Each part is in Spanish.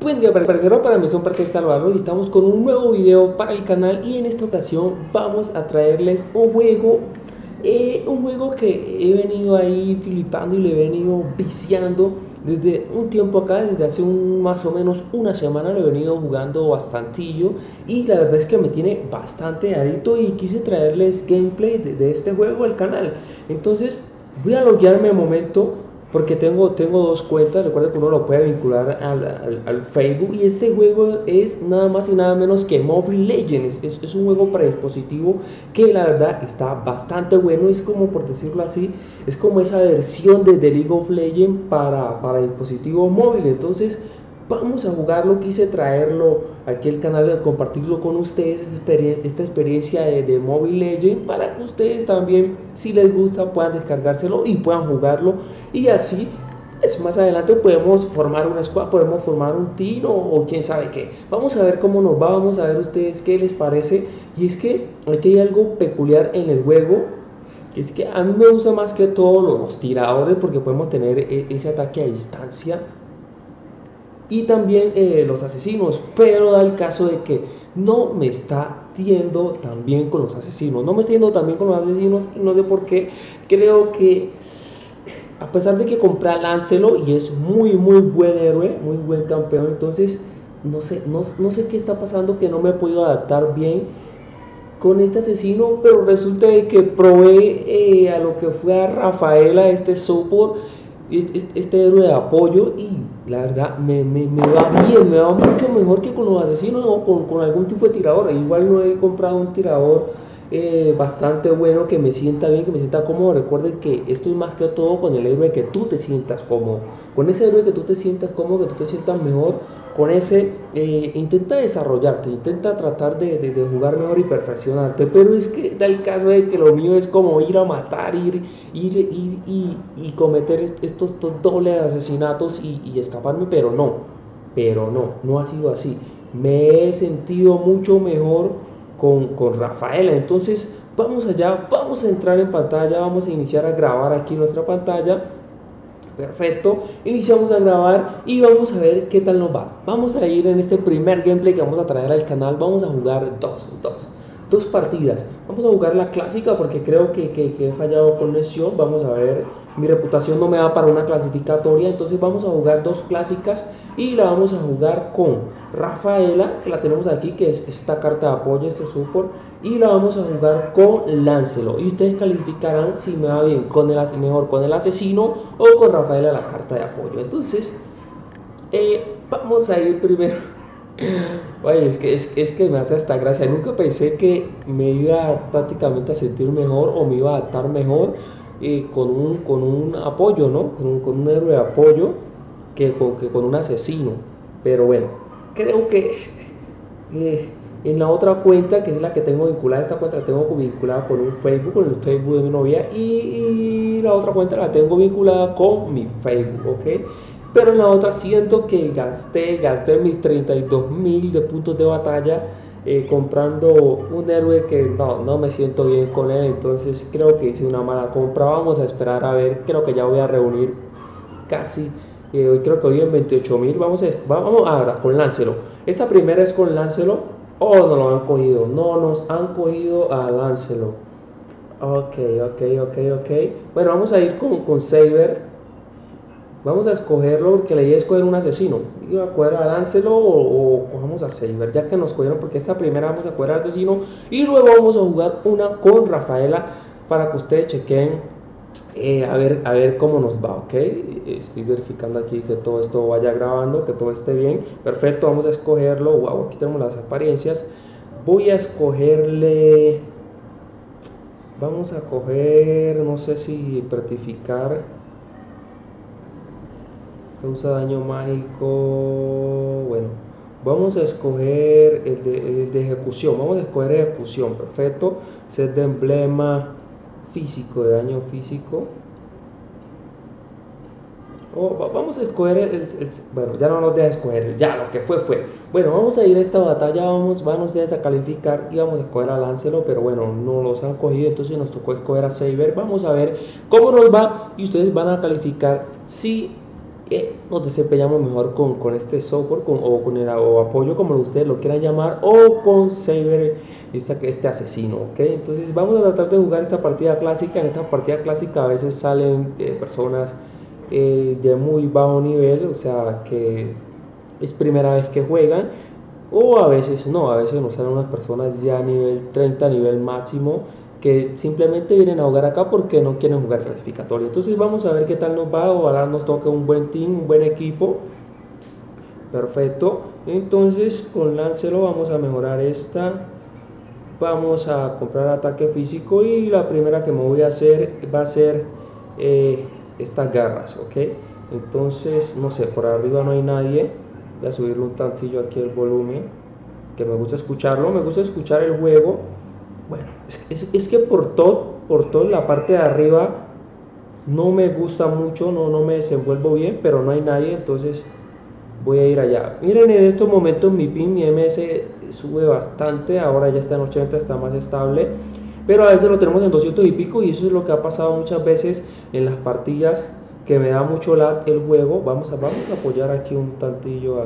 Buen día, parcero, para mí es un placer saludarlos y estamos con un nuevo video para el canal y en esta ocasión vamos a traerles un juego que he venido ahí flipando y le he venido viciando desde un tiempo acá, desde hace más o menos una semana lo he venido jugando bastantillo y la verdad es que me tiene bastante adicto y quise traerles gameplay de este juego al canal. Entonces voy a loguearme un momento porque tengo dos cuentas. Recuerda que uno lo puede vincular al Facebook y este juego es nada más y nada menos que Mobile Legends. Es un juego para dispositivo que la verdad está bastante bueno. Es como, por decirlo así, es como esa versión de League of Legends para dispositivos móviles. Entonces vamos a jugarlo, quise traerlo aquí al canal de compartirlo con ustedes, esta experiencia de Mobile Legends, para que ustedes también, si les gusta, puedan descargárselo y puedan jugarlo, y así más adelante podemos formar una squad, podemos formar un team o quién sabe qué. Vamos a ver cómo nos va, vamos a ver ustedes qué les parece. Y es que aquí hay algo peculiar en el juego, que es que a mí me gusta más que todo los tiradores, porque podemos tener ese ataque a distancia y también los asesinos, pero da el caso de que no me está yendo tan bien con los asesinos, no me está yendo tan bien con los asesinos y no sé por qué. Creo que a pesar de que compré a Lancelot y es muy buen héroe, muy buen campeón, entonces no sé qué está pasando, que no me he podido adaptar bien con este asesino, pero resulta de que probé a lo que fue a Rafaela, este support, este héroe de apoyo, y la verdad me va bien, me va mucho mejor que con los asesinos o con algún tipo de tirador. Igual no he comprado un tirador bastante bueno, que me sienta bien, que me sienta cómodo. Recuerden que esto es más que todo con el héroe que tú te sientas cómodo, con ese héroe que tú te sientas cómodo, que tú te sientas mejor, con ese intenta desarrollarte, intenta tratar de jugar mejor y perfeccionarte. Pero es que da el caso de que lo mío es como ir a matar, ir y cometer estos dobles asesinatos y escaparme, pero no ha sido así. Me he sentido mucho mejor con Rafaela. Entonces vamos allá, vamos a entrar en pantalla, vamos a iniciar a grabar aquí nuestra pantalla. Perfecto, iniciamos a grabar y vamos a ver qué tal nos va. Vamos a ir en este primer gameplay que vamos a traer al canal. Vamos a jugar dos partidas. Vamos a jugar la clásica porque creo que he fallado con lesión. Vamos a ver, mi reputación no me da para una clasificatoria, entonces vamos a jugar dos clásicas y la vamos a jugar con Rafaela, que la tenemos aquí, que es esta carta de apoyo, este support, y la vamos a jugar con Lancelot. Y ustedes calificarán si me va bien con mejor con el asesino o con Rafaela, la carta de apoyo. Entonces vamos a ir primero. Oye, es que me hace hasta gracia. Nunca pensé que me iba prácticamente a sentir mejor o me iba a adaptar mejor con un apoyo, ¿no? Con un héroe de apoyo que con un asesino. Pero bueno, creo que en la otra cuenta, que es la que tengo vinculada, esta cuenta la tengo vinculada con un Facebook, con el Facebook de mi novia, y la otra cuenta la tengo vinculada con mi Facebook, ¿ok? Pero en la otra siento que gasté mis 32.000 de puntos de batalla comprando un héroe que no me siento bien con él. Entonces creo que hice una mala compra. Vamos a esperar a ver, creo que ya voy a reunir casi, hoy creo que hoy en 28.000. Vamos ahora con Lancelot. Esta primera es con Lancelot. Oh, no lo han cogido, no nos han cogido a Lancelot. Ok. Bueno, vamos a ir con Saber. Vamos a escogerlo porque la idea es escoger un asesino. Iba a coger a Lancelot o cojamos a Saber, ya que nos cogieron, porque esta primera vamos a coger al asesino y luego vamos a jugar una con Rafaela para que ustedes chequen a ver cómo nos va, ok. Estoy verificando aquí que todo esto vaya grabando, que todo esté bien. Perfecto, vamos a escogerlo. Wow, aquí tenemos las apariencias. Voy a escogerle. Vamos a coger, no sé si certificar. Causa daño mágico. Bueno, vamos a escoger el de ejecución. Vamos a escoger ejecución. Perfecto. Set de emblema físico, de daño físico. Vamos a escoger bueno, ya no nos deja escoger, ya lo que fue. Bueno, vamos a ir a esta batalla, van ustedes a calificar y vamos a escoger a Lancelot, pero bueno, no los han cogido, entonces nos tocó escoger a Saber. Vamos a ver cómo nos va y ustedes van a calificar si nos desempeñamos mejor con este software o con el o apoyo, como ustedes lo quieran llamar, o con Saber, este asesino, ¿ok? Entonces vamos a tratar de jugar esta partida clásica. En esta partida clásica a veces salen personas de muy bajo nivel, o sea que es primera vez que juegan, o a veces no, a veces nos salen unas personas ya a nivel 30, nivel máximo, que simplemente vienen a jugar acá porque no quieren jugar clasificatorio. Entonces vamos a ver qué tal nos va. Ojalá nos toque un buen team, un buen equipo. Perfecto. Entonces con Lancelot vamos a mejorar esta. Vamos a comprar ataque físico y la primera que me voy a hacer va a ser estas garras, ¿ok? Entonces, no sé, por arriba no hay nadie. Voy a subirle un tantillo aquí el volumen, que me gusta escucharlo, me gusta escuchar el juego. Bueno, es que por todo la parte de arriba no me gusta mucho, no me desenvuelvo bien, pero no hay nadie, entonces voy a ir allá. Miren, en estos momentos mi ping, mi MS sube bastante, ahora ya está en 80, está más estable, pero a veces lo tenemos en 200 y pico, y eso es lo que ha pasado muchas veces en las partidas, que me da mucho lag el juego. Vamos a apoyar aquí un tantillo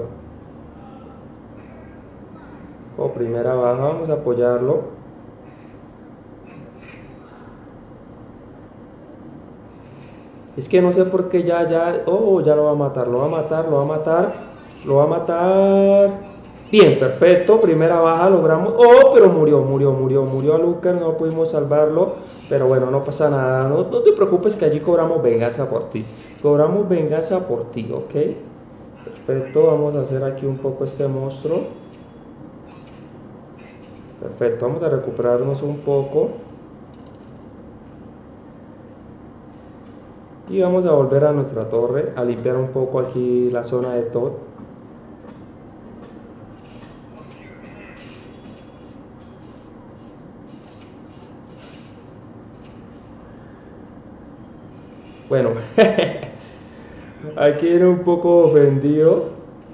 primera baja, vamos a apoyarlo. Es que no sé por qué ya lo va a matar, lo va a matar, lo va a matar, lo va a matar. Bien, perfecto, primera baja, logramos. Oh, pero murió a Lucas, no pudimos salvarlo. Pero bueno, no pasa nada, no te preocupes que allí cobramos venganza por ti. Cobramos venganza por ti, ¿ok? Perfecto, vamos a hacer aquí un poco este monstruo. Perfecto, vamos a recuperarnos un poco. Y vamos a volver a nuestra torre, a limpiar un poco aquí la zona de Todd. Bueno, aquí era un poco ofendido.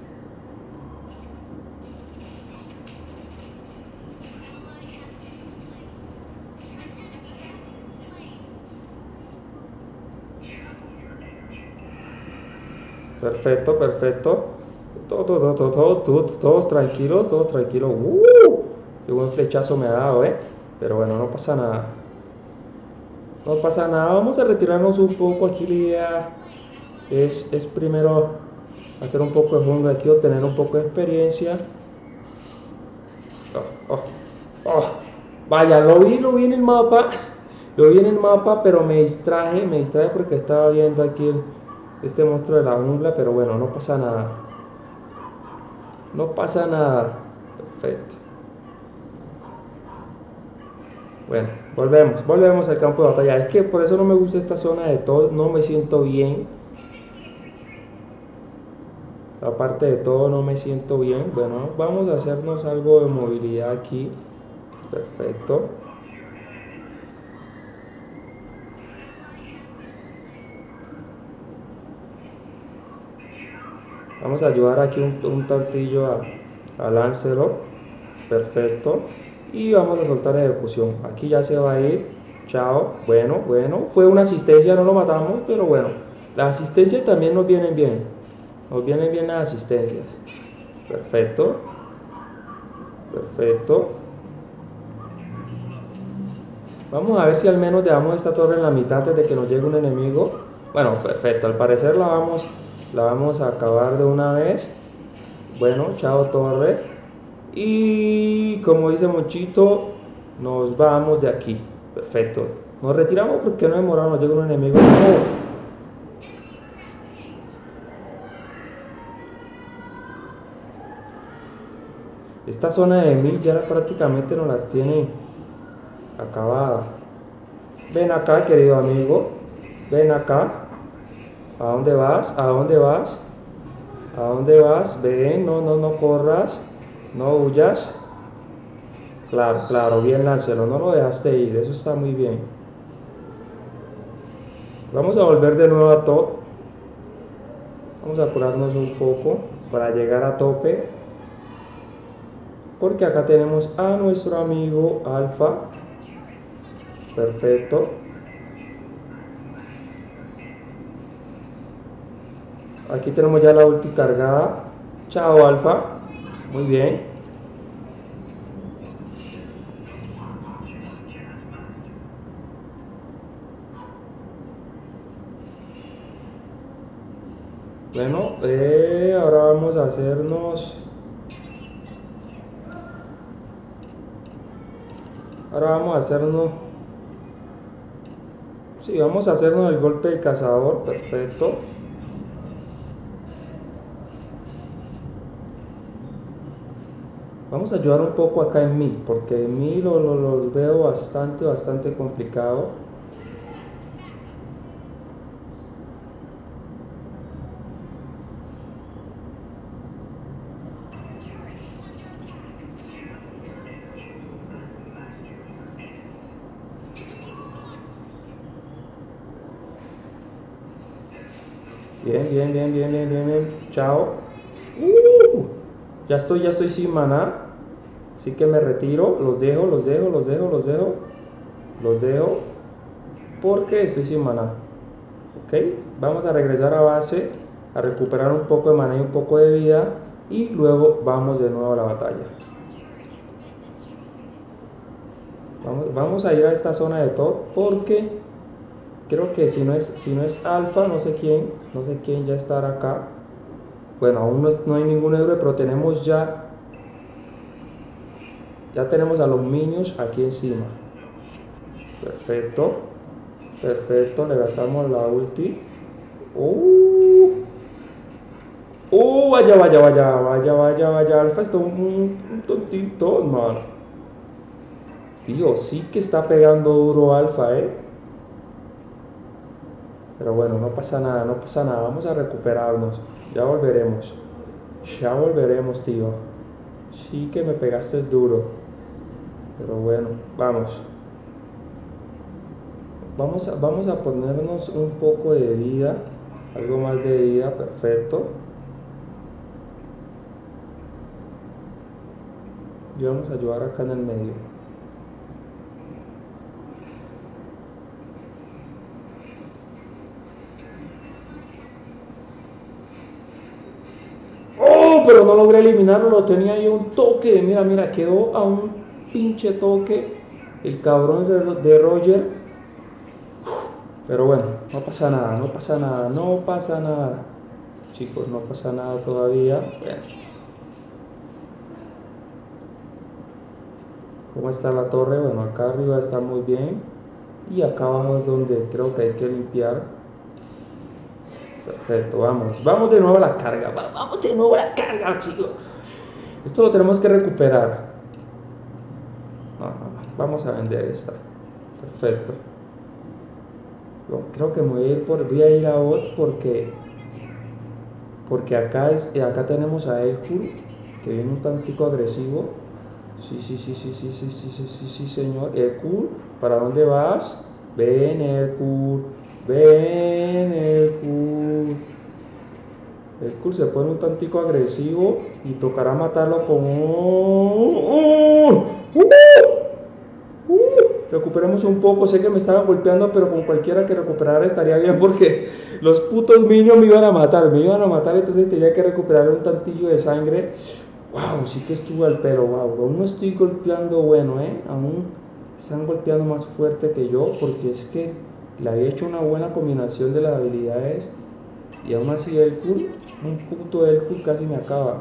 Perfecto, perfecto. Todos tranquilos, todos tranquilos. Qué buen flechazo me ha dado, ¿eh? Pero bueno, no pasa nada. No pasa nada. Vamos a retirarnos un poco. Aquí la idea es primero hacer un poco de jungla aquí, obtener un poco de experiencia. Oh, oh, oh. Vaya, lo vi en el mapa. Lo vi en el mapa, pero me distraje porque estaba viendo aquí este monstruo de la jungla. Pero bueno, no pasa nada. No pasa nada. Perfecto. Bueno, volvemos al campo de batalla. Es que por eso no me gusta esta zona de todo, no me siento bien. Aparte de todo, no me siento bien. Bueno, vamos a hacernos algo de movilidad aquí. Perfecto. Vamos a ayudar aquí un tantillo a Lancelot. Perfecto. Y vamos a soltar ejecución. Aquí ya se va a ir. Chao. Bueno, fue una asistencia, no lo matamos, pero bueno. Las asistencias también nos vienen bien. Nos vienen bien las asistencias. Perfecto. Perfecto. Vamos a ver si al menos dejamos esta torre en la mitad antes de que nos llegue un enemigo. Bueno, perfecto. Al parecer la vamos a acabar de una vez. Bueno, chao torre. Y como dice Monchito, nos vamos de aquí. Perfecto. Nos retiramos porque no demoramos, nos llega un enemigo. No. Esta zona de mil ya prácticamente nos las tiene acabada. Ven acá, querido amigo. Ven acá. ¿A dónde vas? ¿A dónde vas? ¿A dónde vas? Ven, no corras. No huyas. Claro, bien Lancelot, no lo dejaste ir, eso está muy bien. Vamos a volver de nuevo a top. Vamos a apurarnos un poco para llegar a tope. Porque acá tenemos a nuestro amigo Alfa. Perfecto. Aquí tenemos ya la ulti cargada. Chao, Alfa. Muy bien. Bueno, ahora vamos a hacernos... Ahora vamos a hacernos... Sí, vamos a hacernos el golpe del cazador. Perfecto. Vamos a ayudar un poco acá en mí, porque en mí los veo bastante complicado. Bien. Chao. Ya estoy sin maná. Así que me retiro. Los dejo. Porque estoy sin maná. Ok. Vamos a regresar a base. A recuperar un poco de maná y un poco de vida. Y luego vamos de nuevo a la batalla. Vamos a ir a esta zona de top. Porque creo que si no es Alfa, no sé quién ya estará acá. Bueno, aún no hay ningún héroe, pero tenemos ya tenemos a los minions aquí encima. Perfecto, le gastamos la ulti. Vaya, Alfa está un tontito, man. Tío, sí que está pegando duro Alfa, Pero bueno, no pasa nada, vamos a recuperarnos, ya volveremos, tío. Sí que me pegaste duro, pero bueno, vamos a ponernos un poco de vida, algo más de vida. Perfecto. Y vamos a ayudar acá en el medio. Pero no logré eliminarlo, lo tenía ahí un toque. Mira, quedó a un pinche toque el cabrón de Roger. Pero bueno, no pasa nada. Chicos, no pasa nada todavía. Bueno. ¿Cómo está la torre? Bueno, acá arriba está muy bien. Y acá abajo es donde creo que hay que limpiar. Perfecto, vamos de nuevo a la carga. Vamos de nuevo a la carga, chicos. Esto lo tenemos que recuperar. No. Vamos a vender esta. Perfecto. Creo que voy a ir a bot porque acá tenemos a Elkur, que viene un tantico agresivo. Sí, señor. Elkur, ¿para dónde vas? Ven, Elkur. Elkur se pone un tantico agresivo y tocará matarlo con... Recuperemos un poco. Sé que me estaban golpeando, pero con cualquiera que recuperara estaría bien, porque los putos minions me iban a matar, entonces tenía que recuperar un tantillo de sangre. Wow, sí que estuvo al pelo. Wow, aún no estoy golpeando bueno, aún están golpeando más fuerte que yo, porque es que le había hecho una buena combinación de las habilidades y aún así un puto Elkur casi me acaba.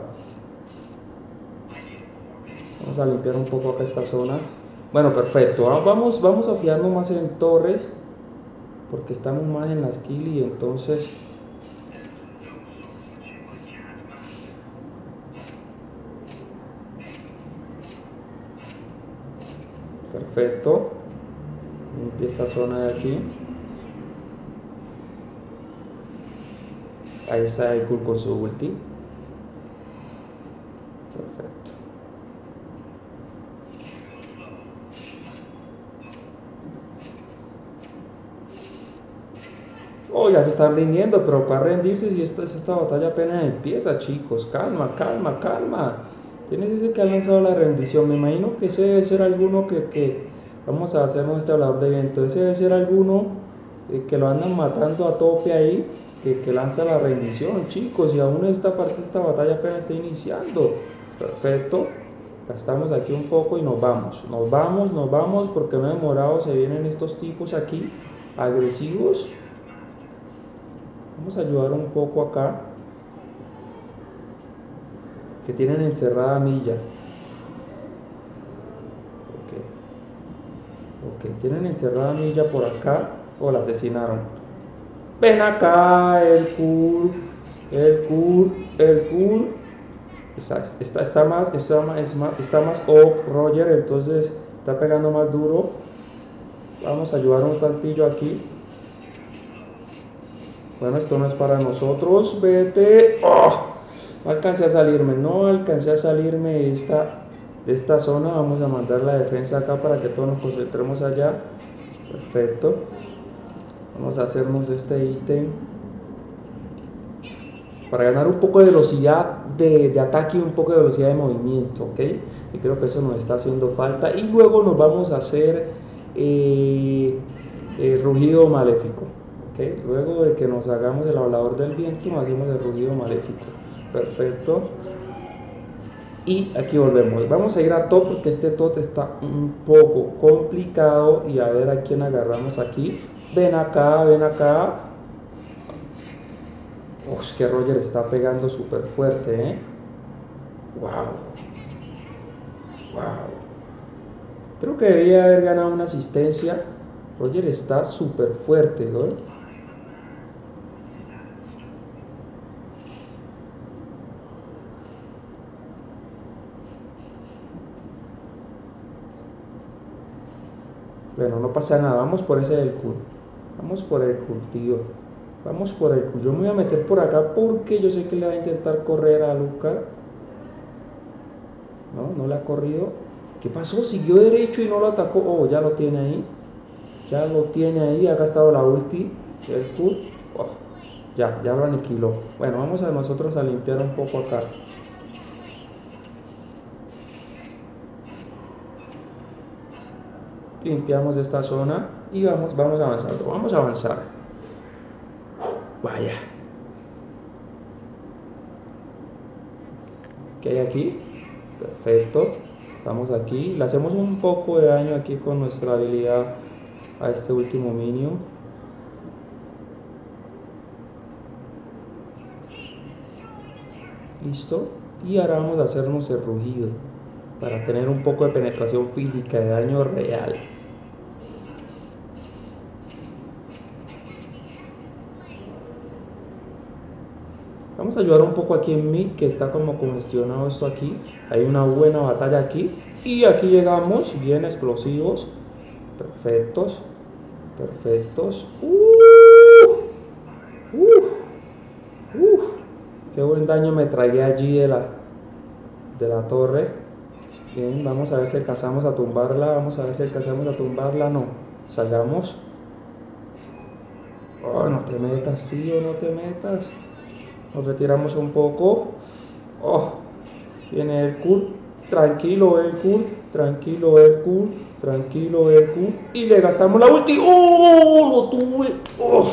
Vamos a limpiar un poco acá esta zona. Bueno, perfecto. Vamos a fiarnos más en torres, porque estamos más en las kill y entonces... Perfecto. Limpia esta zona de aquí. Ahí está el con su ulti. Perfecto. Oh, ya se están rindiendo, pero para rendirse si esta batalla apenas empieza, chicos. Calma. ¿Quién es ese que ha lanzado la rendición? Me imagino que ese debe ser alguno que vamos a hacernos este hablador de viento. Ese debe ser alguno que lo andan matando a tope ahí, que lanza la rendición, chicos, y aún esta parte de esta batalla apenas está iniciando. Perfecto. Gastamos aquí un poco y nos vamos, porque no demorado se vienen estos tipos aquí, agresivos. Vamos a ayudar un poco acá, que tienen encerrada a Milla. Ok, tienen encerrada a Milla por acá, o la asesinaron. Ven acá, el cool. Está más up Roger, entonces está pegando más duro. Vamos a ayudar un tantillo aquí. Bueno, esto no es para nosotros, vete. ¡Oh! No alcancé a salirme de esta zona. Vamos a mandar la defensa acá para que todos nos concentremos allá. Perfecto. Vamos a hacernos este ítem para ganar un poco de velocidad de ataque y un poco de velocidad de movimiento, ¿ok? Y creo que eso nos está haciendo falta. Y luego nos vamos a hacer rugido maléfico, ¿ok? Luego de que nos hagamos el hablador del viento, nos hacemos el rugido maléfico. Perfecto. Y aquí volvemos. Vamos a ir a top porque este top está un poco complicado. Y a ver a quién agarramos aquí. Ven acá. Uf, que Roger está pegando súper fuerte, ¿eh? Wow. Creo que debía haber ganado una asistencia. Roger está súper fuerte, ¿no? Bueno, no pasa nada. Vamos por ese del cool. Vamos por el cool, tío. Vamos por el cool. Yo me voy a meter por acá porque yo sé que le va a intentar correr a Luca. No le ha corrido. ¿Qué pasó? Siguió derecho y no lo atacó. Oh, ya lo tiene ahí. Ha gastado la ulti. El cool. Oh, ya lo aniquiló. Bueno, vamos a nosotros a limpiar un poco acá. Limpiamos esta zona y vamos avanzando. Vamos a avanzar. Vaya. ¿Qué hay aquí? Perfecto. Vamos aquí. Le hacemos un poco de daño aquí con nuestra habilidad a este último minion. Listo. Y ahora vamos a hacernos el rugido para tener un poco de penetración física, de daño real. Vamos a ayudar un poco aquí en mid, que está como congestionado esto aquí. Hay una buena batalla aquí. Y aquí llegamos, bien explosivos. Perfectos. Qué buen daño me tragué allí de la torre. Bien, vamos a ver si alcanzamos a tumbarla. No, salgamos. Oh, no te metas, tío, no te metas. Nos retiramos un poco. Oh, viene el cool. Tranquilo, el cool. Y le gastamos la ulti. ¡Oh! Lo tuve. ¡Oh!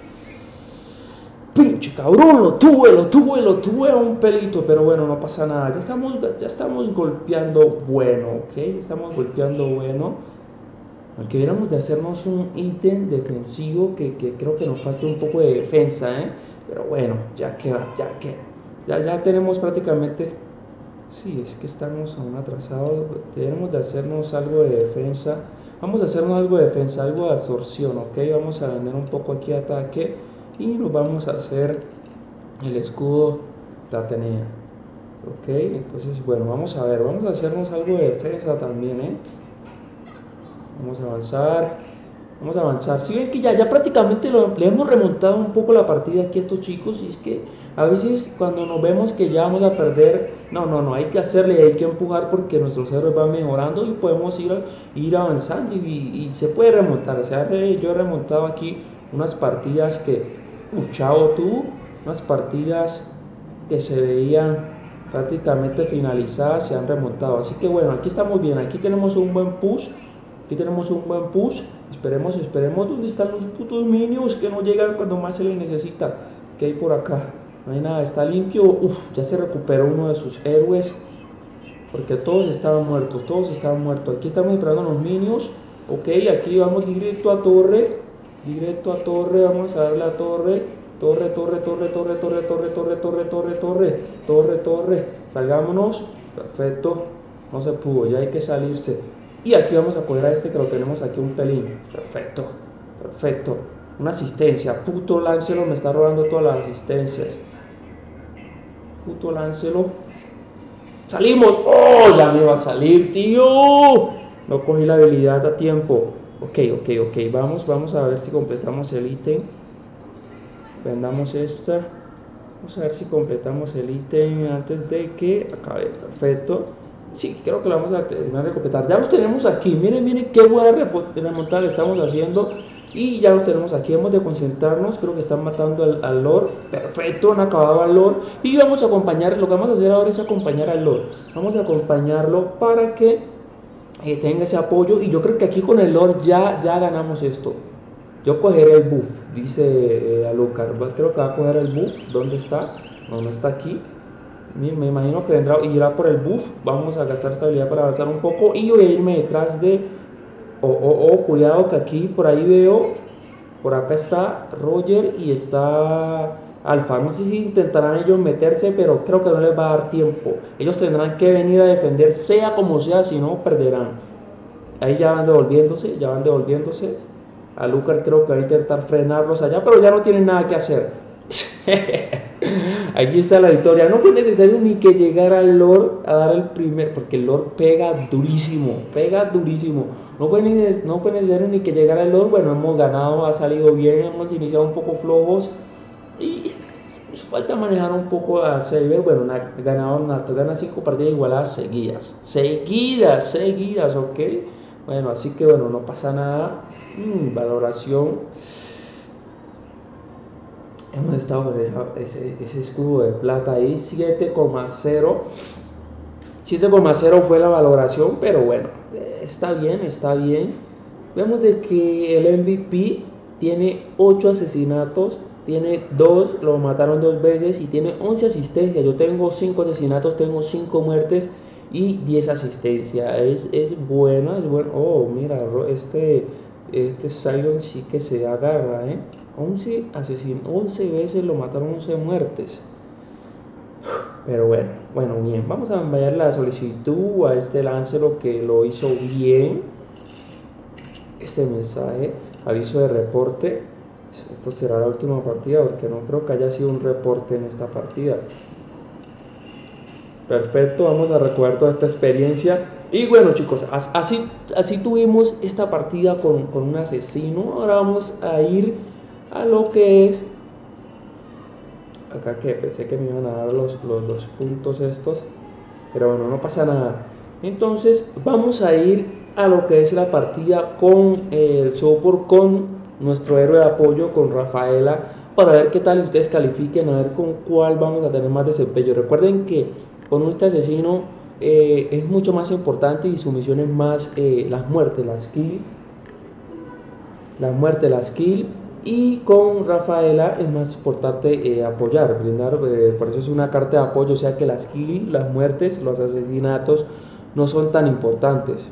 Pinche cabrón, lo tuve a un pelito, pero bueno, no pasa nada. Ya estamos golpeando bueno, ¿ok? Estamos golpeando bueno. Aunque deberíamos de hacernos un ítem defensivo que creo que nos falta un poco de defensa, ¿eh? Pero bueno, ya tenemos prácticamente... Sí, es que estamos aún atrasados. Tenemos de hacernos algo de defensa. Vamos a hacernos algo de defensa, algo de absorción, ¿ok? Vamos a vender un poco aquí ataque y nos vamos a hacer el escudo de Atenea, ¿ok? Entonces, bueno, vamos a ver, vamos a hacernos algo de defensa también, ¿eh? Vamos a avanzar. Si ven que ya prácticamente le hemos remontado un poco la partida aquí a estos chicos. Y es que a veces cuando nos vemos que ya vamos a perder, no, hay que hacerle, hay que empujar porque nuestros héroes van mejorando y podemos ir avanzando y se puede remontar. O sea, yo he remontado aquí unas partidas que, chao tú, unas partidas que se veían prácticamente finalizadas, se han remontado. Así que bueno, aquí estamos bien, aquí tenemos un buen push. Aquí tenemos un buen push. Esperemos, ¿dónde están los putos minions que no llegan cuando más se les necesita? ¿Qué hay por acá? No hay nada, está limpio. Uf, ya se recuperó uno de sus héroes. Porque todos estaban muertos, Aquí estamos esperando los minions. Ok, aquí vamos directo a torre. Vamos a darle a torre. Torre. Salgámonos. Perfecto. No se pudo, ya hay que salirse. Y aquí vamos a coger a este que lo tenemos aquí un pelín. Perfecto. Una asistencia. Puto Lancelot me está robando todas las asistencias. Puto Lancelot. ¡Salimos! ¡Oh! Ya me va a salir, tío. No cogí la habilidad a tiempo. Ok. Vamos a ver si completamos el ítem. Vendamos esta. Vamos a ver si completamos el ítem antes de que acabe. Perfecto. Sí, creo que lo vamos a terminar de completar. Ya los tenemos aquí. Miren qué buena remontada estamos haciendo. Y ya los tenemos aquí. Hemos de concentrarnos. Creo que están matando al Lord. Perfecto, han acabado al Lord. Y vamos a acompañar. Lo que vamos a hacer ahora es acompañar al Lord. Vamos a acompañarlo para que tenga ese apoyo. Y yo creo que aquí con el Lord ya ganamos esto. Yo cogeré el buff, dice Alucard. Creo que va a coger el buff. ¿Dónde está? No está aquí. Me imagino que irá por el buff. Vamos a gastar estabilidad para avanzar un poco. Y voy a irme detrás de... cuidado que aquí por ahí veo. Por acá está Roger y está Alfa. No sé si intentarán ellos meterse, pero creo que no les va a dar tiempo. Ellos tendrán que venir a defender, sea como sea, si no perderán. Ahí ya van devolviéndose. Alucard creo que va a intentar frenarlos allá, pero ya no tienen nada que hacer. Aquí está la victoria. No fue necesario ni que llegara el Lord a dar el primer, porque el Lord pega durísimo. No fue necesario ni que llegara el Lord. Bueno, hemos ganado, ha salido bien, hemos iniciado un poco flojos y nos falta manejar un poco a Saber. Bueno, gana 5 partidas igualadas seguidas, ok. Bueno, así que bueno, no pasa nada. Valoración. Hemos estado con ese escudo de plata ahí, 7,0. 7,0 fue la valoración, pero bueno, está bien. Vemos de que el MVP tiene 8 asesinatos, tiene 2, lo mataron 2 veces y tiene 11 asistencias. Yo tengo 5 asesinatos, tengo 5 muertes y 10 asistencias. Es bueno. Oh, mira, este Sion sí que se agarra, 11 veces lo mataron, 11 muertes. Pero bueno, bien. Vamos a enviar la solicitud a este Lancelot que lo hizo bien. Este mensaje, aviso de reporte. Esto será la última partida porque no creo que haya sido un reporte en esta partida. Perfecto, vamos a recoger toda esta experiencia. Y bueno, chicos, así tuvimos esta partida con un asesino. Ahora vamos a ir a lo que es... Acá que pensé que me iban a dar los puntos estos. Pero bueno, no pasa nada. Entonces vamos a ir a lo que es la partida con el support, con nuestro héroe de apoyo, con Rafaela, para ver qué tal ustedes califiquen, a ver con cuál vamos a tener más desempeño. Recuerden que con este asesino es mucho más importante y su misión es más las muertes, las kills. Y con Rafaela es más importante apoyar, brindar, por eso es una carta de apoyo, o sea que las kills, las muertes, los asesinatos no son tan importantes.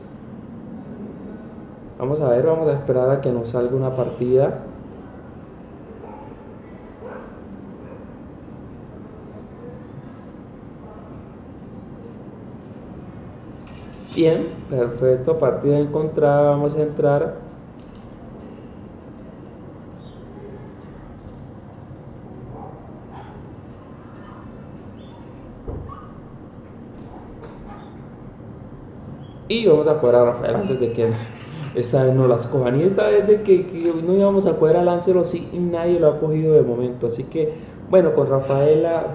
Vamos a esperar a que nos salga una partida. Bien, perfecto, partida encontrada, vamos a entrar. Y vamos a poder a Rafael antes de que esta vez no las cojan. Y esta vez de que no íbamos a poder a Lancelot, sí, y nadie lo ha cogido de momento. Así que, bueno, con Rafaela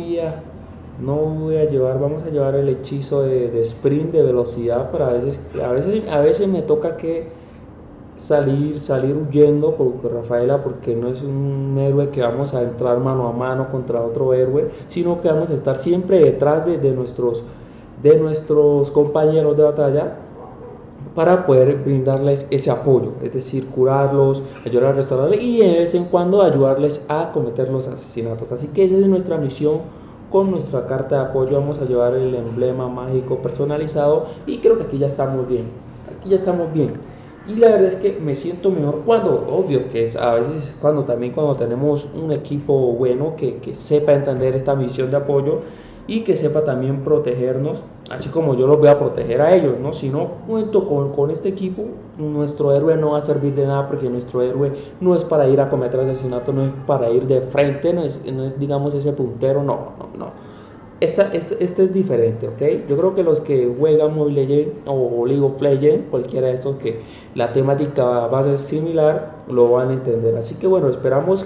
vamos a llevar el hechizo de sprint, de velocidad, para a veces me toca que salir huyendo con Rafaela, porque no es un héroe que vamos a entrar mano a mano contra otro héroe, sino que vamos a estar siempre detrás de nuestros compañeros de batalla para poder brindarles ese apoyo, es decir, curarlos, ayudar a restaurarles y de vez en cuando ayudarles a cometer los asesinatos. Así que esa es nuestra misión con nuestra carta de apoyo. Vamos a llevar el emblema mágico personalizado y creo que aquí ya estamos bien, aquí ya estamos bien. Y la verdad es que me siento mejor cuando, obvio que es a veces cuando también cuando tenemos un equipo bueno que sepa entender esta misión de apoyo y que sepa también protegernos, así como yo los voy a proteger a ellos, ¿no? Si no cuento con este equipo, nuestro héroe no va a servir de nada porque nuestro héroe no es para ir a cometer asesinato, no es para ir de frente, no es digamos ese puntero, no. Esta es diferente, ¿ok? Yo creo que los que juegan Mobile Legends o League of Legends, cualquiera de estos que la temática va a ser similar, lo van a entender. Así que bueno, esperamos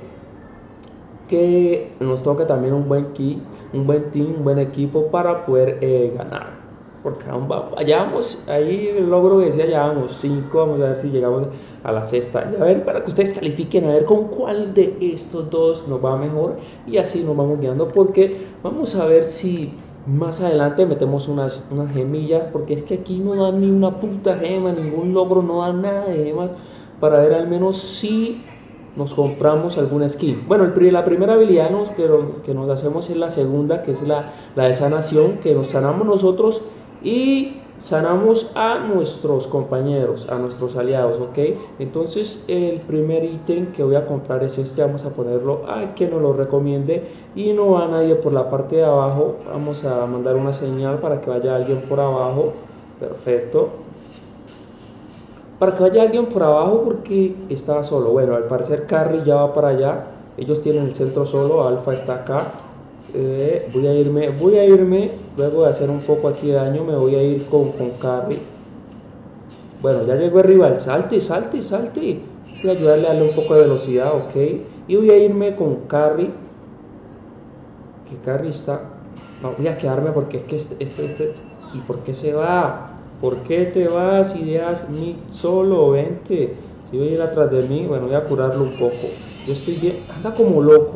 que nos toque también un buen team, un buen equipo para poder ganar. Porque allá vamos, ahí el logro que decía, ya vamos 5, vamos a ver si llegamos a la sexta. Y a ver, para que ustedes califiquen, a ver con cuál de estos dos nos va mejor. Y así nos vamos guiando, porque vamos a ver si más adelante metemos unas gemillas, porque es que aquí no dan ni una puta gema, ningún logro, no dan nada de gemas, para ver al menos si nos compramos alguna skin. Bueno, la primera habilidad que nos hacemos es la segunda, que es la de sanación, que nos sanamos nosotros y sanamos a nuestros compañeros, a nuestros aliados, ¿ok? Entonces el primer ítem que voy a comprar es este, vamos a ponerlo a que nos lo recomiende y no va nadie por la parte de abajo. Vamos a mandar una señal para que vaya alguien por abajo, perfecto. Para que vaya alguien por abajo porque estaba solo. Bueno, al parecer Carry ya va para allá. Ellos tienen el centro solo, Alpha está acá. Voy a irme, luego de hacer un poco aquí de daño, me voy a ir con Carry. Bueno, ya llegó el rival, salte. Voy a ayudarle a darle un poco de velocidad, ok. Y voy a irme con Carry. Que Carry está... No, voy a quedarme porque es que ¿Y por qué se va? ¿Por qué te vas y dejas mí solo? Vente. Si voy a ir atrás de mí, bueno, voy a curarlo un poco. Yo estoy bien. Anda como loco.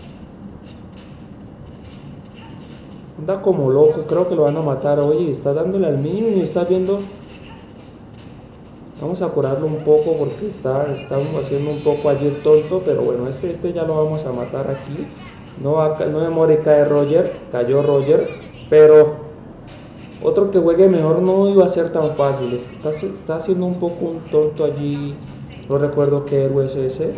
Creo que lo van a matar. Oye, está dándole al mínimo y está viendo. Vamos a curarlo un poco porque estamos haciendo un poco allí el tonto. Pero bueno, este ya lo vamos a matar aquí. No demora y cae Roger. Cayó Roger. Pero otro que juegue mejor no iba a ser tan fácil. Está haciendo un poco un tonto allí. No recuerdo qué héroe es ese.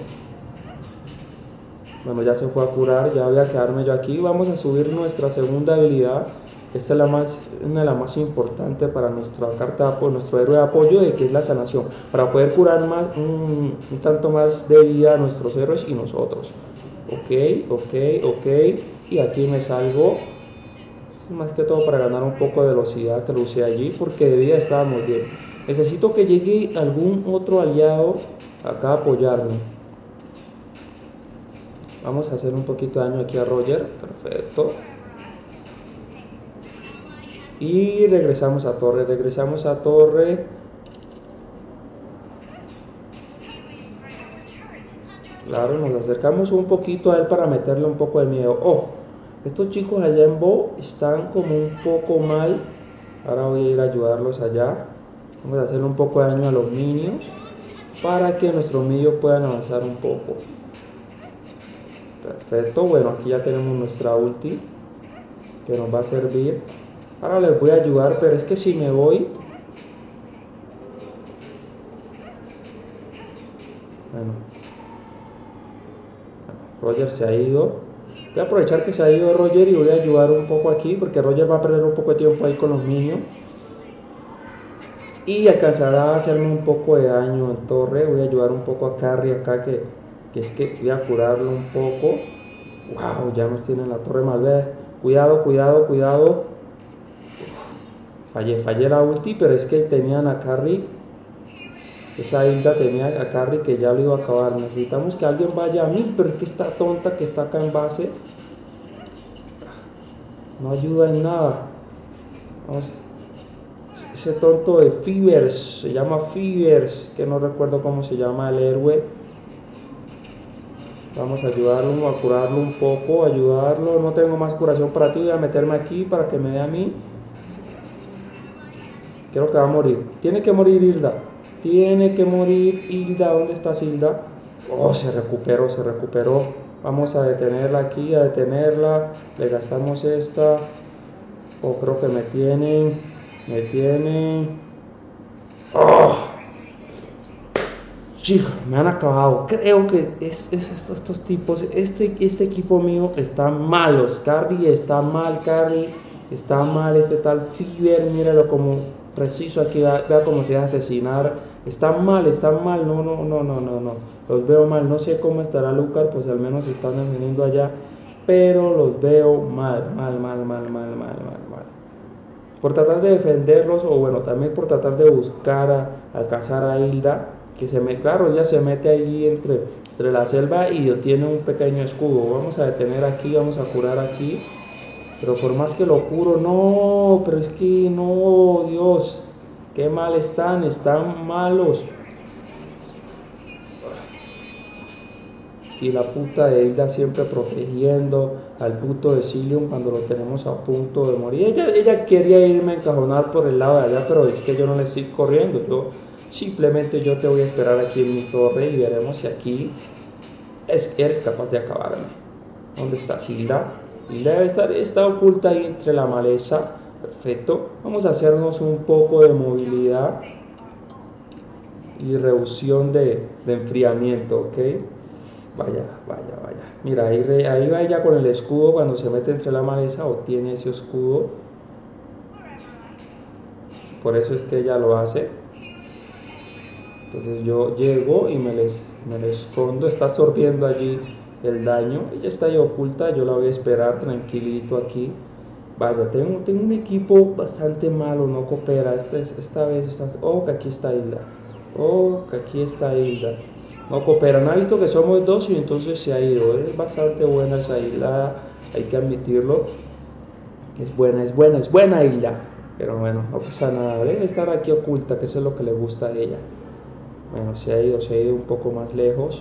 Bueno, ya se fue a curar. Ya voy a quedarme yo aquí. Vamos a subir nuestra segunda habilidad. Esta es una de las más importantes para nuestra carta de nuestro héroe de apoyo, de que es la sanación. Para poder curar un tanto más de vida a nuestros héroes y nosotros. Ok. Y aquí me salgo. Más que todo para ganar un poco de velocidad, que lo usé allí porque de vida estaba muy bien. Necesito que llegue algún otro aliado acá a apoyarme. Vamos a hacer un poquito de daño aquí a Roger, perfecto. Y regresamos a torre. Claro, nos acercamos un poquito a él para meterle un poco de miedo. Oh, estos chicos allá en Bo están como un poco mal. Ahora voy a ir a ayudarlos allá. Vamos a hacerle un poco de daño a los minions para que nuestros minions puedan avanzar un poco. Perfecto, bueno, aquí ya tenemos nuestra ulti que nos va a servir. Ahora les voy a ayudar, pero es que si me voy... Bueno, Roger se ha ido. Voy a aprovechar que se ha ido Roger y voy a ayudar un poco aquí, porque Roger va a perder un poco de tiempo ahí con los minions. Y alcanzará a hacerme un poco de daño en torre. Voy a ayudar un poco a Carry acá, que es que voy a curarlo un poco. Wow, ya nos tienen la torre malvada. Cuidado. Fallé la ulti, pero es que tenían a Carry. Esa Hilda tenía a Carry que ya lo iba a acabar. Necesitamos que alguien vaya a mí, pero es que esta tonta que está acá en base no ayuda en nada. Vamos. Ese tonto de Fivers, se llama Fivers, que no recuerdo cómo se llama el héroe. Vamos a ayudarlo, a curarlo un poco, ayudarlo. No tengo más curación para ti, voy a meterme aquí para que me dé a mí. Creo que va a morir. Tiene que morir Hilda. Tiene que morir Hilda. ¿Dónde está Hilda? Oh, se recuperó, se recuperó. Vamos a detenerla aquí, a detenerla. Le gastamos esta. Oh, creo que me tienen. Me tienen. Oh, chicos, me han acabado. Creo que estos tipos, este equipo mío están malos. Carry está mal, Carry está mal. Este tal Fever, míralo como preciso aquí, vea cómo se va a asesinar. Están mal, no, no, no, no, no, no. Los veo mal, no sé cómo estará Lucar, pues al menos están viniendo allá. Pero los veo mal, mal, mal, mal, mal, mal, mal, mal. Por tratar de defenderlos, o bueno, también por tratar de buscar a cazar a Hilda, que claro, ella se mete ahí entre la selva y tiene un pequeño escudo. Vamos a detener aquí, vamos a curar aquí. Pero por más que lo curo, no, pero es que no, Dios, qué mal están malos. Y la puta de Hilda siempre protegiendo al puto de Zillion cuando lo tenemos a punto de morir. Ella quería irme a encajonar por el lado de allá, pero es que yo no le estoy corriendo. Simplemente yo te voy a esperar aquí en mi torre y veremos si aquí eres capaz de acabarme. ¿Dónde está Hilda? Hilda debe está oculta ahí entre la maleza. Perfecto. Vamos a hacernos un poco de movilidad y reducción de enfriamiento, ¿ok? Vaya, vaya, vaya. Mira, ahí va ella con el escudo cuando se mete entre la maleza, obtiene ese escudo. Por eso es que ella lo hace. Entonces yo llego y me le escondo. Está absorbiendo allí el daño. Ella está ahí oculta, yo la voy a esperar tranquilito aquí. Vaya, tengo un equipo bastante malo, no coopera. Esta vez está... Oh, que aquí está Hilda. Oh, que aquí está Hilda. No coopera, no ha visto que somos dos y entonces se ha ido. Es bastante buena esa Hilda, hay que admitirlo. Es buena Hilda. Pero bueno, no pasa nada. Debe estar aquí oculta, que eso es lo que le gusta a ella. Bueno, se ha ido un poco más lejos.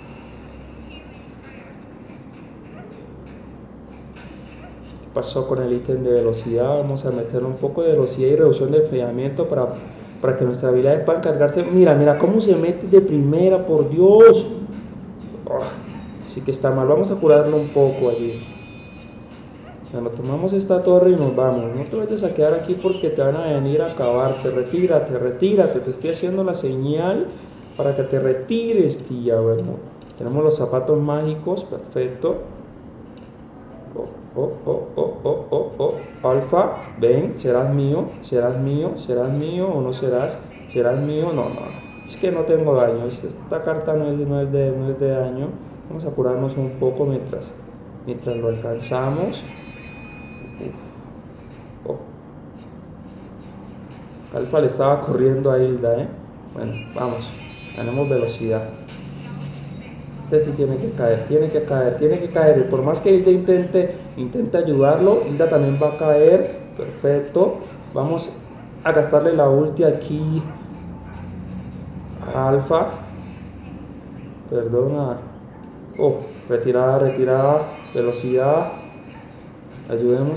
¿Qué pasó con el ítem de velocidad? Vamos a meterle un poco de velocidad y reducción de enfriamiento para que nuestras habilidades puedan cargarse. Mira cómo se mete de primera, por Dios. Oh, sí que está mal. Vamos a curarlo un poco allí. Bueno, tomamos esta torre y nos vamos. No te vayas a quedar aquí porque te van a venir a acabarte. Retírate. Te estoy haciendo la señal para que te retires, tía. Bueno, tenemos los zapatos mágicos. Perfecto. Oh. Alfa, ven, serás mío o no serás. Serás mío, no. Es que no tengo daño. Esta carta no es de daño. Vamos a curarnos un poco mientras lo alcanzamos. Oh. Alfa le estaba corriendo a Hilda, Bueno, vamos, ganemos velocidad. Este sí tiene que caer. Y por más que Hilda intente ayudarlo, Hilda también va a caer. Perfecto. Vamos a gastarle la ulti aquí a Alfa. Perdona. Oh, retirada. Velocidad. Ayudemos.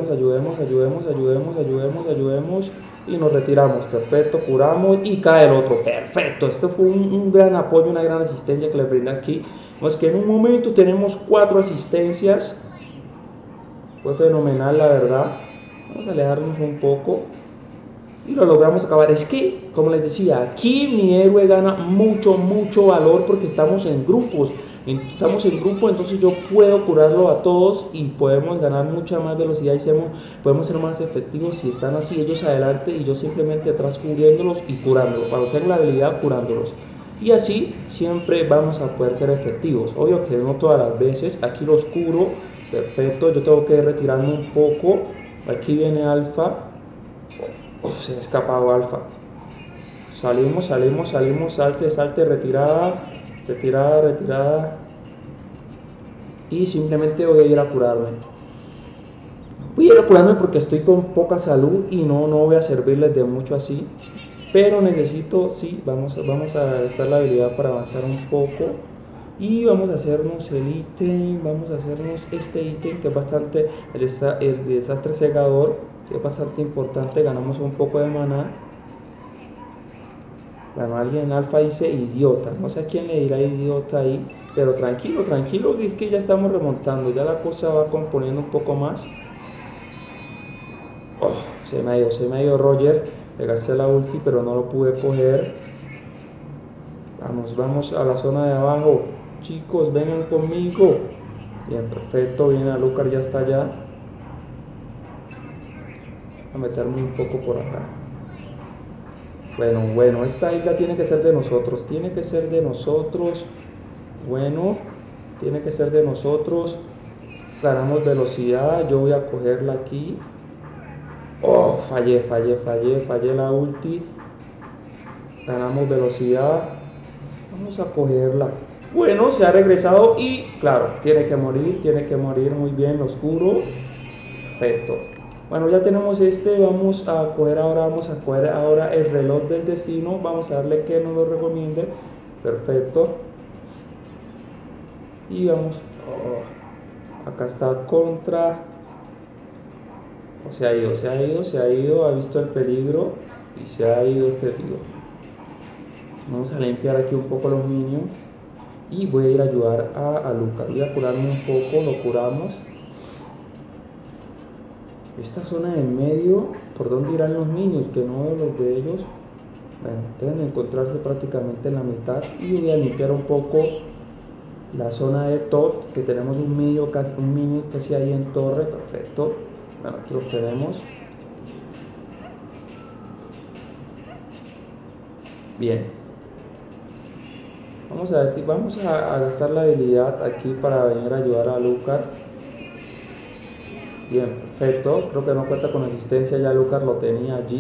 Y nos retiramos. Perfecto, curamos y cae el otro. Perfecto, esto fue un gran apoyo, una gran asistencia que le brinda aquí. Vemos que en un momento tenemos 4 asistencias. Fue fenomenal, la verdad. Vamos a alejarnos un poco y lo logramos acabar. Es que, como les decía, aquí mi héroe gana mucho valor porque estamos en grupos. Entonces yo puedo curarlo a todos y podemos ganar mucha más velocidad y podemos ser más efectivos si están así ellos adelante y yo simplemente atrás cubriéndolos y curándolos. Cuando tengo la habilidad, curándolos. Y así siempre vamos a poder ser efectivos. Obvio que no todas las veces. Aquí los curo. Perfecto. Yo tengo que retirarme un poco. Aquí viene Alfa. Se ha escapado Alfa. Salimos. Salte. Retirada. Y simplemente voy a ir a curarme. Porque estoy con poca salud y no voy a servirles de mucho así. Pero necesito, sí, vamos a gastar la habilidad para avanzar un poco. Y vamos a hacernos el ítem, este ítem que es bastante, el desastre cegador. que es bastante importante. Ganamos un poco de maná. Bueno, alguien en alfa dice idiota, no sé a quién le dirá idiota ahí, pero tranquilo, tranquilo, que es que ya estamos remontando, ya la cosa va componiendo un poco más. Oh, se me ha ido Roger, le gasté la ulti pero no lo pude coger. Vamos, vamos a la zona de abajo, chicos, vengan conmigo. Bien, perfecto, bien, Alucard ya está allá. A meterme un poco por acá. Bueno, esta isla tiene que ser de nosotros, tiene que ser de nosotros. Bueno, tiene que ser de nosotros. Ganamos velocidad, yo voy a cogerla aquí. Oh, fallé la ulti. Ganamos velocidad. Vamos a cogerla. Bueno, se ha regresado y claro, tiene que morir muy bien, oscuro. Perfecto. Bueno, ya tenemos este, vamos a coger ahora el reloj del destino, vamos a darle que nos lo recomiende. Perfecto. Y vamos, oh, acá está contra. Se ha ido, ha visto el peligro y se ha ido este tío. Vamos a limpiar aquí un poco los minions y voy a ir a ayudar a Lucas. Voy a curarme un poco, lo curamos. Esta zona del medio, ¿por dónde irán los niños? Que no veo los de ellos. Bueno, deben encontrarse prácticamente en la mitad. Y voy a limpiar un poco la zona de top, que tenemos un minion casi ahí en torre. Perfecto. Bueno, aquí los tenemos. Bien. Vamos a ver si vamos a gastar la habilidad aquí para venir a ayudar a Lucas. Bien, perfecto. Creo que no cuenta con asistencia, ya Lucas lo tenía allí.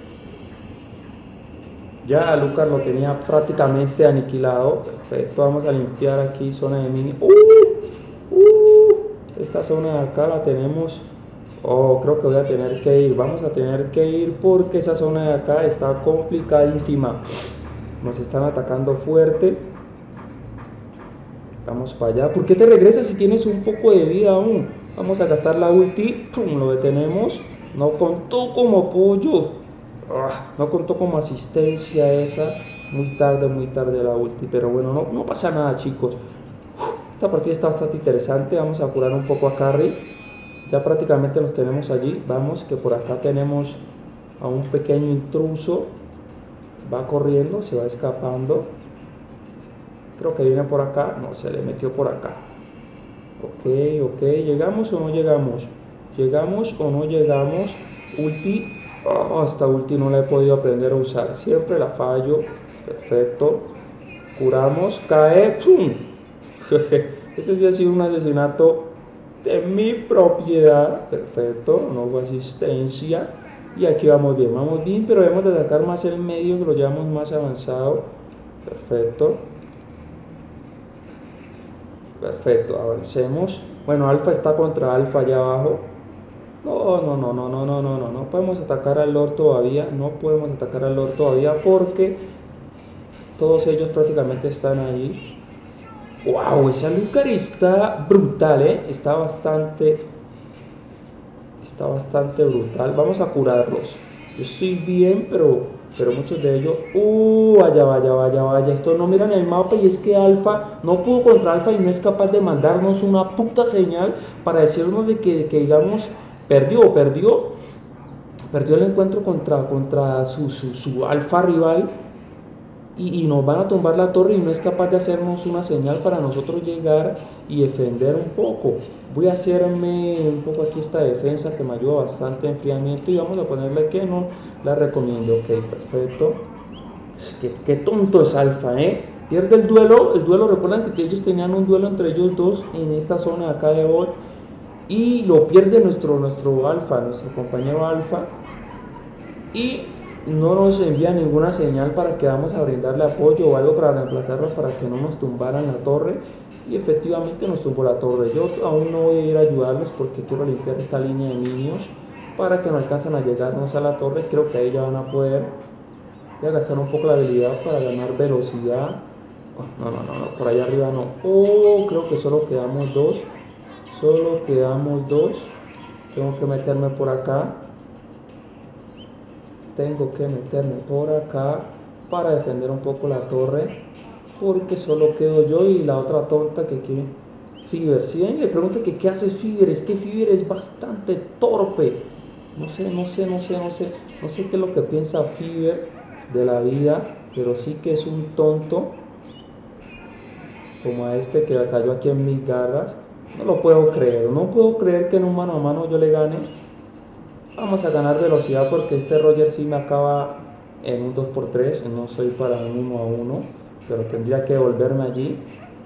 Ya a Lucas lo tenía prácticamente aniquilado. Perfecto, vamos a limpiar aquí zona de mini. Esta zona de acá la tenemos. Oh, creo que voy a tener que ir. Vamos a tener que ir porque esa zona de acá está complicadísima. Nos están atacando fuerte. Vamos para allá. ¿Por qué te regresas si tienes un poco de vida aún? Vamos a gastar la ulti. ¡Pum! Lo detenemos. No contó como pollo. No contó como asistencia esa. Muy tarde la ulti. Pero bueno, no pasa nada, chicos. Esta partida está bastante interesante. Vamos a curar un poco a Carry. Ya prácticamente los tenemos allí. Vamos, que por acá tenemos a un pequeño intruso. Va corriendo, se va escapando. Creo que viene por acá. No, se le metió por acá. Ok. ¿Llegamos o no llegamos? ¿Llegamos o no llegamos? Ulti. Esta ulti no la he podido aprender a usar. Siempre la fallo. Perfecto. Curamos. Cae. ¡Pum! Este sí ha sido un asesinato de mi propiedad. Perfecto. No hubo asistencia. Y aquí vamos bien, pero debemos de atacar más el medio, que lo llevamos más avanzado. Perfecto, avancemos. Bueno, Alfa está contra Alfa allá abajo. No podemos atacar al Lord todavía. No podemos atacar al Lord todavía porque todos ellos prácticamente están ahí. Wow, ese Alucard está brutal, está bastante brutal. Vamos a curarlos. Yo estoy bien, pero muchos de ellos. Vaya. Esto no miran el mapa y es que Alfa no pudo contra Alfa y no es capaz de mandarnos una puta señal para decirnos de que digamos, perdió el encuentro contra su Alfa rival. Y nos van a tumbar la torre y no es capaz de hacernos una señal para nosotros llegar y defender un poco. Voy a hacerme un poco aquí esta defensa que me ayuda bastante, enfriamiento, y vamos a ponerle que no la recomiendo. Ok, perfecto. Qué tonto es Alfa, pierde el duelo. Recuerdan que ellos tenían un duelo entre ellos dos en esta zona de acá de Volt y lo pierde nuestro Alfa, nuestro compañero Alfa, y no nos envía ninguna señal para que vamos a brindarle apoyo o algo para reemplazarlo, para que no nos tumbaran la torre. Y efectivamente nos tumbó la torre. Yo aún no voy a ir a ayudarlos porque quiero limpiar esta línea de minions para que no alcancen a llegarnos a la torre. Creo que ahí ya van a poder. Voy a gastar un poco la habilidad para ganar velocidad. No, por ahí arriba no. Creo que solo quedamos dos. Tengo que meterme por acá. tengo que meterme por acá para defender un poco la torre, porque solo quedo yo y la otra tonta que Fever. Si alguien le pregunta que qué hace Fever, es que Fever es bastante torpe. No sé qué es lo que piensa Fever de la vida, pero sí que es un tonto, como a este que cayó aquí en mis garras. No lo puedo creer, no puedo creer que en un mano a mano yo le gane. Vamos a ganar velocidad porque este Roger sí me acaba en un 2x3. No soy para un 1 a 1, pero tendría que volverme allí.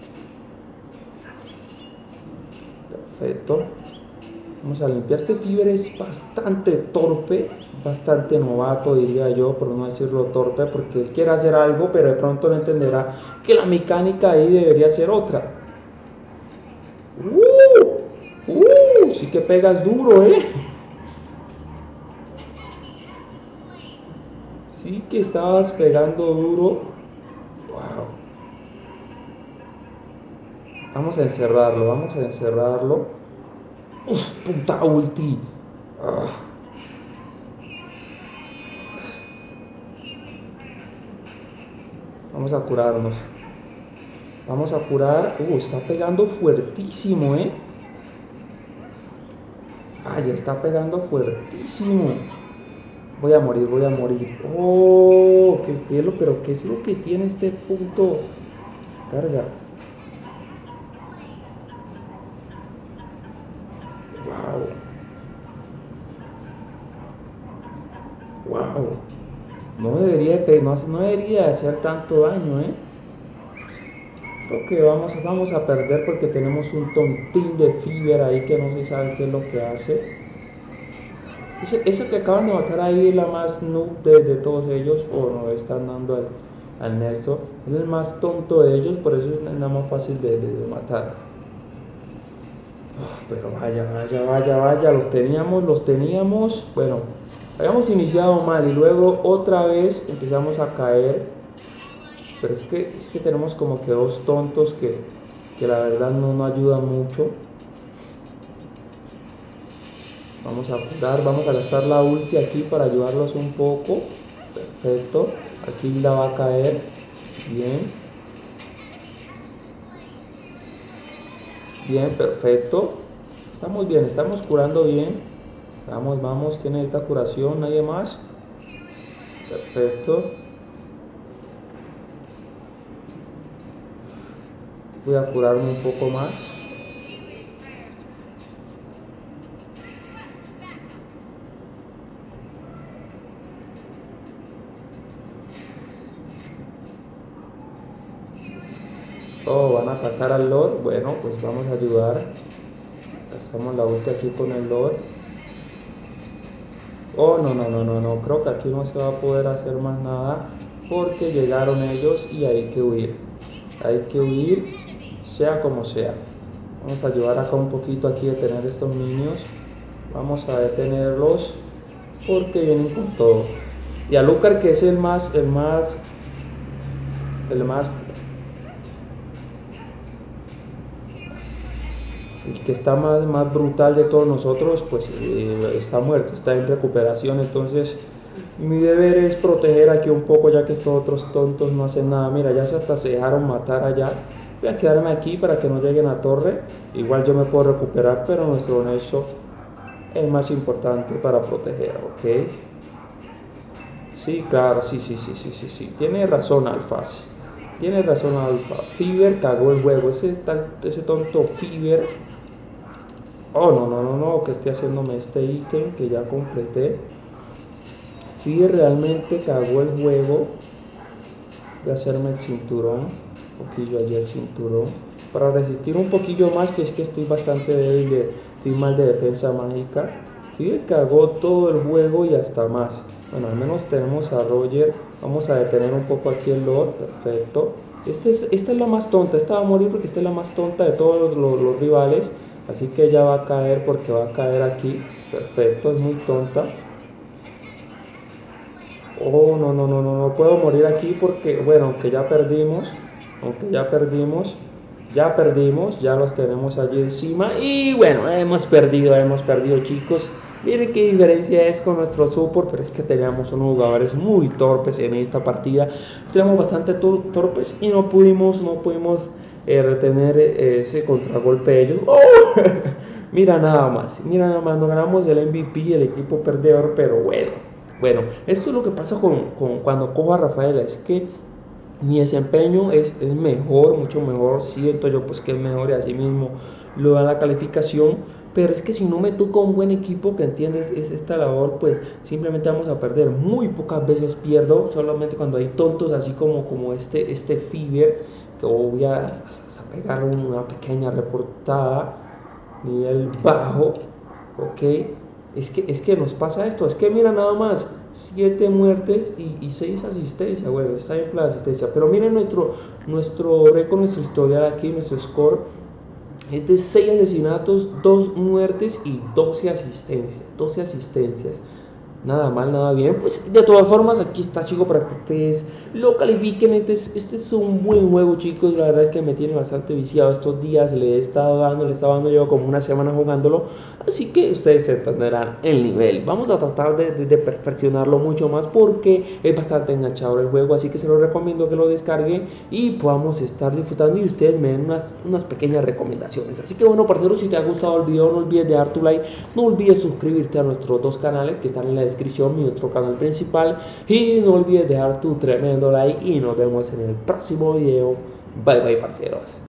Perfecto. Vamos a limpiar. Este Fever es bastante torpe, bastante novato diría yo, por no decirlo torpe, porque él quiere hacer algo, pero de pronto no entenderá que la mecánica ahí debería ser otra. Sí que pegas duro, Sí que estabas pegando duro. Wow. Vamos a encerrarlo, vamos a encerrarlo. Uf, puta ulti. Vamos a curarnos. Vamos a curar. Está pegando fuertísimo, Vaya, está pegando fuertísimo. Voy a morir, voy a morir. Oh, pero ¿qué es lo que tiene este punto? Carga. Wow. Wow. No debería hacer tanto daño, Creo que vamos a perder porque tenemos un tontín de Fever ahí que no se sabe qué es lo que hace. Ese que acaban de matar ahí es la más noob de todos ellos, o no están dando al Néstor. Es el más tonto de ellos, por eso es nada más fácil de matar. Pero vaya, los teníamos. Bueno, habíamos iniciado mal y luego otra vez empezamos a caer. Pero es que tenemos como que dos tontos que la verdad no ayudan mucho. Vamos a curar, vamos a gastar la ulti aquí para ayudarlos un poco. Perfecto, aquí la va a caer. Bien. Bien, perfecto. Estamos bien, estamos curando bien. Vamos, ¿quién necesita curación? ¿Nadie más? Perfecto. Voy a curarme un poco más. Oh, van a atacar al Lord. Bueno, pues vamos a ayudar. Gastamos la ulti aquí con el Lord. Oh, no. Creo que aquí no se va a poder hacer más nada porque llegaron ellos y hay que huir. Hay que huir, sea como sea. Vamos a ayudar acá un poquito aquí a detener estos niños. Vamos a detenerlos porque vienen con todo. Y a Lucar, que es el que está más brutal de todos nosotros, pues está muerto, está en recuperación. Entonces mi deber es proteger aquí un poco, ya que estos otros tontos no hacen nada. Mira, ya hasta se dejaron matar allá. Voy a quedarme aquí para que no lleguen a torre. Igual yo me puedo recuperar, pero nuestro Nexo es más importante para proteger, ¿ok? Sí, claro, sí. Tiene razón, Alphas. Tiene razón, Alpha. Fever cagó el huevo. Ese tonto Fever. Oh, no, que estoy haciéndome este ítem que ya completé. Fever realmente cagó el juego. Voy a hacerme el cinturón. Un poquillo allí el cinturón. Para resistir un poquillo más, que es que estoy bastante débil, estoy mal de defensa mágica. Fever cagó todo el juego y hasta más. Bueno, al menos tenemos a Roger. Vamos a detener un poco aquí el Lord. Perfecto. Esta es la más tonta. Esta va a morir porque esta es la más tonta de todos los rivales. Así que ella va a caer porque va a caer aquí. Perfecto, es muy tonta. Oh, no puedo morir aquí porque, bueno, aunque ya perdimos, ya los tenemos allí encima. Y bueno, hemos perdido chicos. Miren qué diferencia es con nuestro support, pero es que teníamos unos jugadores muy torpes en esta partida. Teníamos bastante torpes y no pudimos retener ese contragolpe de ellos. ¡Oh! Mira nada más, no ganamos el MVP, el equipo perdedor, pero bueno, esto es lo que pasa con cuando cojo a Rafaela, es que mi desempeño es mejor, mucho mejor, siento yo pues que es mejor y así mismo lo da la calificación, pero es que si no me toca un buen equipo que entiendes es esta labor, pues simplemente vamos a perder, muy pocas veces pierdo, solamente cuando hay tontos así como este Fiverr, que voy a pegar una pequeña reportada, nivel bajo, ok, es que nos pasa esto, es que mira nada más, 7 muertes y 6 asistencias, bueno, está bien la asistencia, pero miren nuestro récord, nuestro historial aquí, nuestro score, es de 6 asesinatos, 2 muertes y 12 asistencias. Nada mal, nada bien. Pues de todas formas, aquí está, chicos, para que ustedes lo califiquen. Este es un buen juego, chicos. La verdad es que me tiene bastante viciado estos días. Le he estado dando, llevo como una semana jugándolo. Así que ustedes entenderán el nivel. Vamos a tratar de perfeccionarlo mucho más porque es bastante enganchador el juego. Así que se lo recomiendo que lo descarguen y podamos estar disfrutando y ustedes me den unas pequeñas recomendaciones. Así que bueno, parceros, si te ha gustado el video, no olvides dejar tu like. No olvides suscribirte a nuestros dos canales que están en la descripción, mi otro canal principal, y no olvides dejar tu tremendo like y nos vemos en el próximo video. Bye bye, parceros.